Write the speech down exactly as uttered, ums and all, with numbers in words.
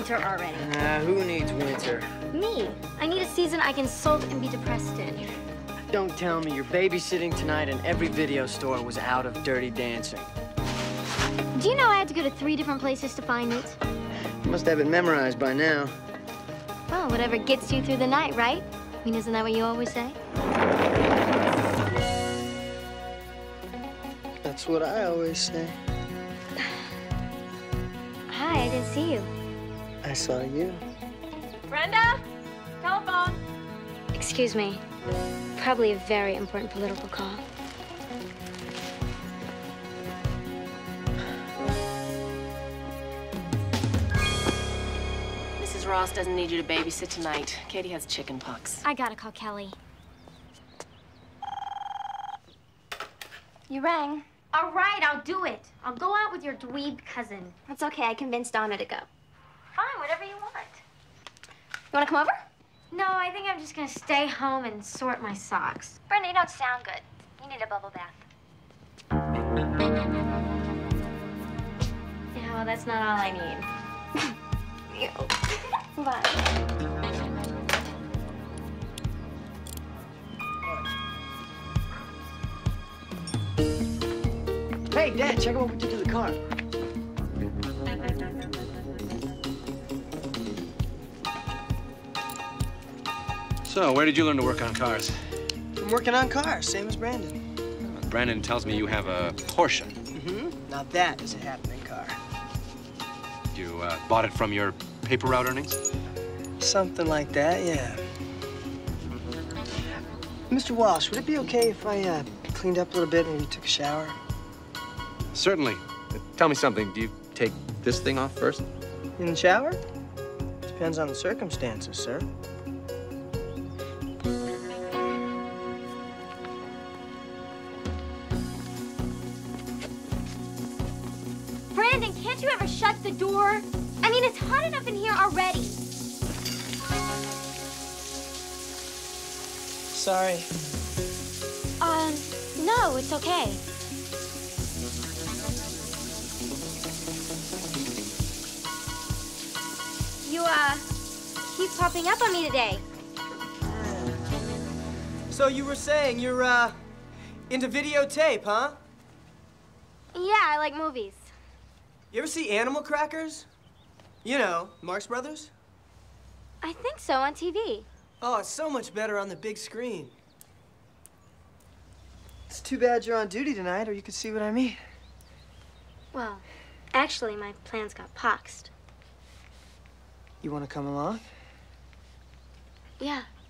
winter already. Uh, who needs winter? Me. I need a season I can sulk and be depressed in. Don't tell me you're babysitting tonight and every video store was out of Dirty Dancing. Do you know I had to go to three different places to find it? You must have it memorized by now. Well, whatever gets you through the night, right? I mean, isn't that what you always say? That's what I always say. Hi, I didn't see you. I saw you. Brenda? Telephone. Excuse me. Probably a very important political call. Missus Ross doesn't need you to babysit tonight. Katie has chicken pox. I gotta call Kelly. You rang. All right, I'll do it. I'll go out with your dweeb cousin. That's okay. I convinced Donna to go. Fine, whatever you want. You want to come over? No, I think I'm just gonna stay home and sort my socks. Brenda, you don't sound good. You need a bubble bath. Yeah, well, that's not all I need. Ew. Bye. Hey, Dad, check out what we did to the car. So, where did you learn to work on cars? I'm working on cars, same as Brandon. Brandon tells me you have a Porsche. Mm-hmm. Now that is a happening car. You uh, bought it from your paper route earnings? Something like that, yeah. Mister Walsh, would it be okay if I uh, cleaned up a little bit and maybe took a shower? Certainly. Uh, tell me something. Do you take this thing off first? In the shower? Depends on the circumstances, sir. Brandon, can't you ever shut the door? I mean, it's hot enough in here already. Sorry. Um, no, it's okay. You, uh, keep popping up on me today. So you were saying you're, uh, into videotape, huh? Yeah, I like movies. You ever see Animal Crackers? You know, Marx Brothers? I think so, on T V. Oh, it's so much better on the big screen. It's too bad you're on duty tonight, or you could see what I mean. Well, actually, my plans got poxed. You want to come along? Yeah.